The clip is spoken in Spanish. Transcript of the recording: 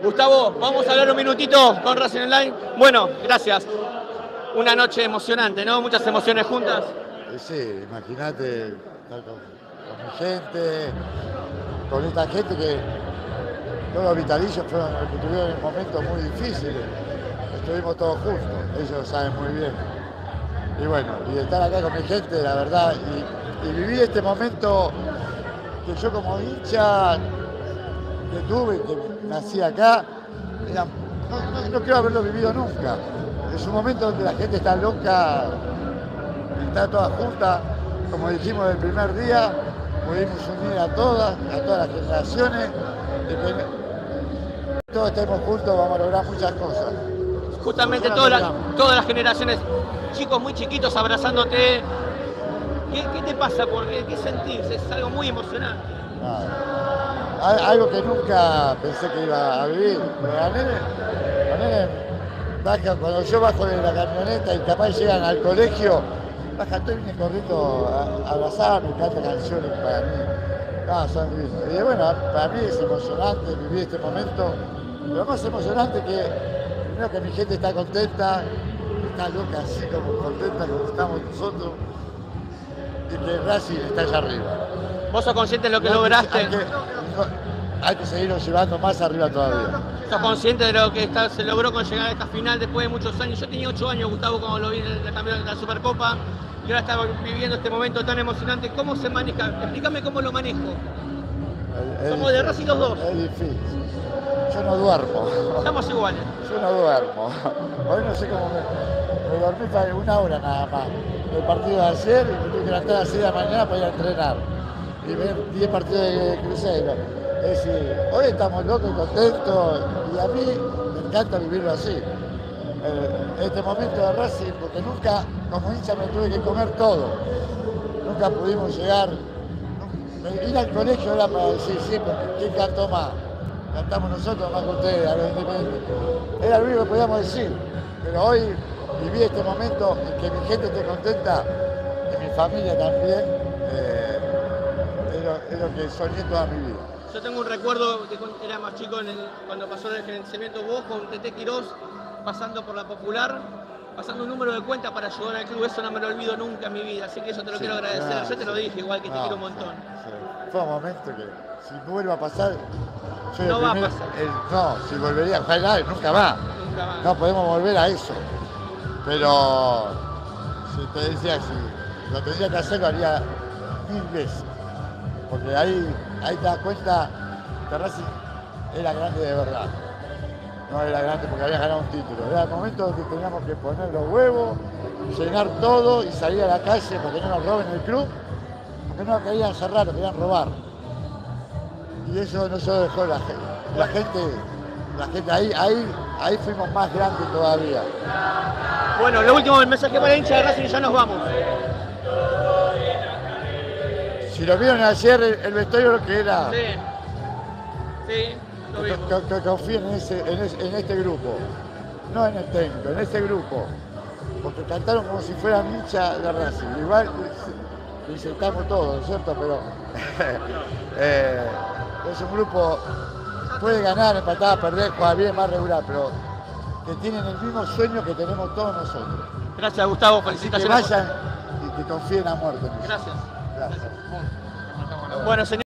Gustavo, vamos a hablar un minutito con Racing Online. Bueno, gracias. Una noche emocionante, ¿no? Muchas emociones juntas. Sí, imagínate estar con mi gente, con esta gente que todos los vitalicios fueron los que tuvieron momentos muy difíciles. Estuvimos todos juntos, ellos lo saben muy bien. Y bueno, y estar acá con mi gente, la verdad, y vivir este momento que yo como hincha que tuve, que nací acá, no quiero haberlo vivido nunca. Es un momento donde la gente está loca, está toda junta, como dijimos el primer día, pudimos unir a todas las generaciones, de que todos estemos juntos, vamos a lograr muchas cosas. Justamente todas las generaciones, chicos muy chiquitos abrazándote. ¿Qué te pasa? ¿Qué sentís? Es algo muy emocionante. Algo que nunca pensé que iba a vivir. La nene baja, cuando yo bajo de la camioneta y capaz llegan al colegio, baja todo y viene corriendo a abrazarme, canta canciones para mí. Son lindos. Y bueno, para mí es emocionante vivir este momento. Lo más emocionante es que primero que mi gente está contenta, está loca así como contenta como estamos nosotros, y que Racing está allá arriba. ¿Vos sos consciente de lo que lograste? Hay que seguirlo llevando más arriba todavía. ¿Sos consciente de lo que se logró con llegar a esta final después de muchos años? Yo tenía 8 años, Gustavo, cuando lo vi en la Supercopa, y ahora estaba viviendo este momento tan emocionante. ¿Cómo se maneja? Explícame cómo lo manejo. Somos de Racing los dos. Es difícil. Yo no duermo. Estamos iguales. Yo no duermo. Hoy no sé cómo me dormí para 1 hora nada más. El partido de ayer y me tuve que levantar a las 6 de la mañana para ir a entrenar. Y ver 10 partidos de Cruzeiro. Es decir, hoy estamos locos y contentos y a mí me encanta vivirlo así. Este momento de Racing, porque nunca como hincha me tuve que comer todo. Nunca pudimos llegar. Ir al colegio era para decir siempre, ¿quién cantó más? Cantamos nosotros más que ustedes, a los independientes. Era lo único que podíamos decir. Pero hoy viví este momento y que mi gente esté contenta, y mi familia también, es lo que soñé toda mi vida. Yo tengo un recuerdo de cuando era más chico cuando pasó el gerenciamiento vos con Tete Quirós, pasando por la Popular, pasando un número de cuenta para ayudar al club. Eso no me lo olvido nunca en mi vida, así que eso te lo quiero agradecer. Yo te lo dije, igual que te quiero un montón. Sí. Fue un momento que si vuelve a pasar, yo no va a pasar. No, si volvería, ojalá, nunca más. No podemos volver a eso. Pero si te decía, si lo tendría que hacer, lo haría 1000 veces. Porque ahí te das cuenta que Racing era grande de verdad. No era grande porque había ganado un título. Era el momento que teníamos que poner los huevos, llenar todo y salir a la calle para que no nos roben el club, porque no querían cerrar, querían robar. Y eso no se lo dejó la gente ahí fuimos más grandes todavía. Bueno, lo último, el mensaje para el hincha de Racing y ya nos vamos. Si lo vieron ayer, el vestuario lo que era. Sí, lo vimos. Que confíen en este grupo, no en el técnico, en este grupo. Porque cantaron como si fueran hinchas de Racing. Igual insultamos todos, ¿no es cierto? Pero es un grupo, puede ganar, empatar, perder, jugar bien, más regular, pero que tienen el mismo sueño que tenemos todos nosotros. Gracias, Gustavo, felicitaciones. Que vayan y que confíen a muerte. Gracias. Gracias. Bueno, señor.